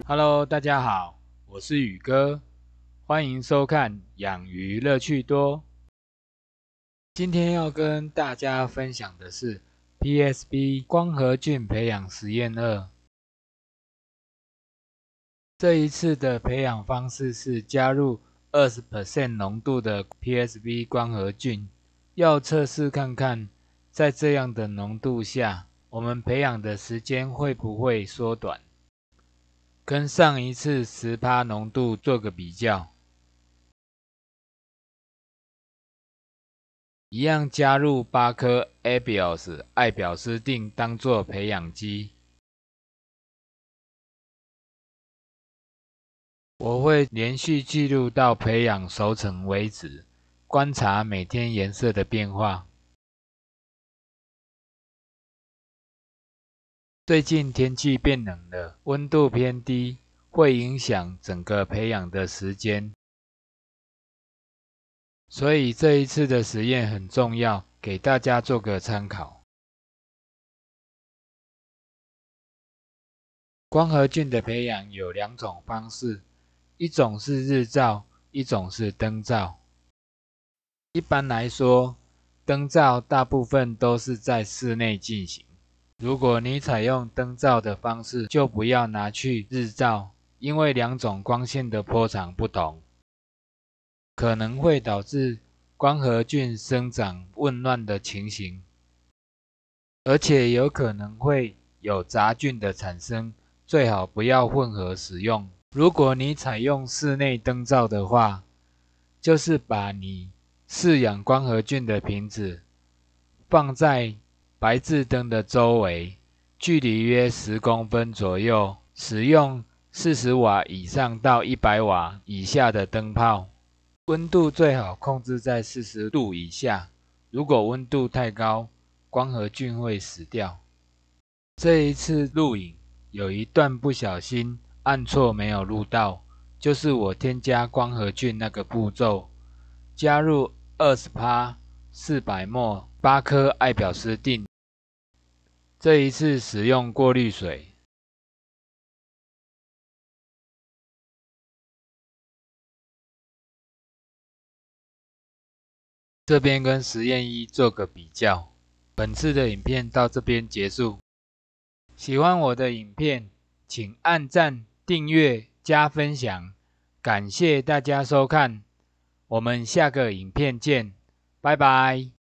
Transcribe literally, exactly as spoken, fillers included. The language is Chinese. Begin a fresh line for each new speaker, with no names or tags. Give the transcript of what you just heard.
Hello， 大家好，我是宇哥，欢迎收看养鱼乐趣多。今天要跟大家分享的是 P S B 光合菌培养实验二。这一次的培养方式是加入 百分之二十 浓度的 P S B 光合菌，要测试看看，在这样的浓度下，我们培养的时间会不会缩短。跟上一次 百分之十 浓度做个比较，一样加入八颗 Abios 艾表斯定当作培养基。我会连续记录到培养熟成为止，观察每天颜色的变化。最近天气变冷了，温度偏低，会影响整个培养的时间。所以这一次的实验很重要，给大家做个参考。光合菌的培养有两种方式，一种是日照，一种是灯照。一般来说，灯照大部分都是在室内进行。如果你采用灯照的方式，就不要拿去日照，因为两种光线的波长不同，可能会导致光合菌生长紊乱的情形，而且有可能会有杂菌的产生，最好不要混合使用。如果你采用室内灯照的话，就是把你饲养光合菌的瓶子放在白炽灯的周围，距离约十公分左右，使用四十瓦以上到一百瓦以下的灯泡，温度最好控制在四十度以下。如果温度太高，光合菌会死掉。这一次录影有一段不小心按错没有录到，就是我添加光合菌那个步骤，加入 百分之二十 四百毫升八颗艾表斯定。这一次使用过滤水。这边跟实验一做个比较。本次的影片到这边结束。喜欢我的影片，请按赞、订阅、加分享，感谢大家收看，我们下个影片见，拜拜。